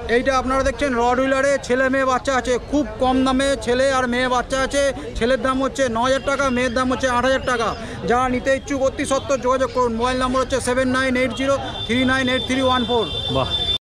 এইটা আপনারা দেখছেন রড হুইলারে ছেলে মেয়ে বাচ্চা আছে, খুব কম দামে ছেলে আর মেয়ে বাচ্চা আছে। ছেলের দাম হচ্ছে 9,000 টাকা, মেয়ের দাম হচ্ছে 8,000 টাকা। যারা নিতে ইচ্ছুক অতি সত্ত্বর যোগাযোগ করুন। মোবাইল নম্বর হচ্ছে 7980398314। বাহ